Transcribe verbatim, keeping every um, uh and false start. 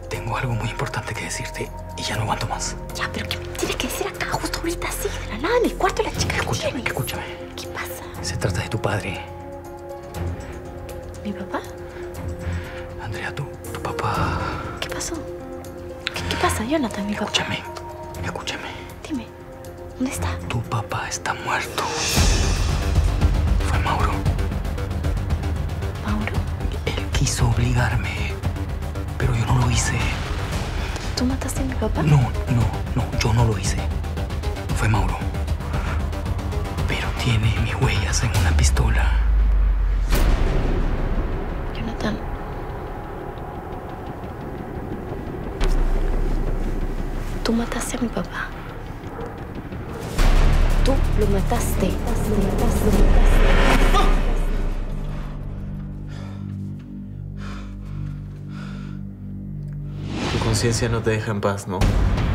Tengo algo muy importante que decirte y ya no aguanto más. Ya, pero ¿qué me tienes que decir acá justo ahorita así, de la nada, en el cuarto de la chica? Escúchame, escúchame. ¿Qué pasa? Se trata de tu padre. ¿Mi papá? Andrea, tu, tu papá... ¿Qué pasó? ¿Qué, qué pasa, Jonathan, mi papá? Escúchame, escúchame. Dime, ¿dónde está? Tu papá está muerto. Fue Mauro. ¿Mauro? Él quiso obligarme, pero yo no lo hice. ¿Tú mataste a mi papá? No, no, no, yo no lo hice. Fue Mauro. Pero tiene mis huellas en una pistola. Jonathan. Tú mataste a mi papá. Tú lo mataste. Lo mataste, lo mataste, lo mataste. Tu conciencia no te deja en paz, ¿no?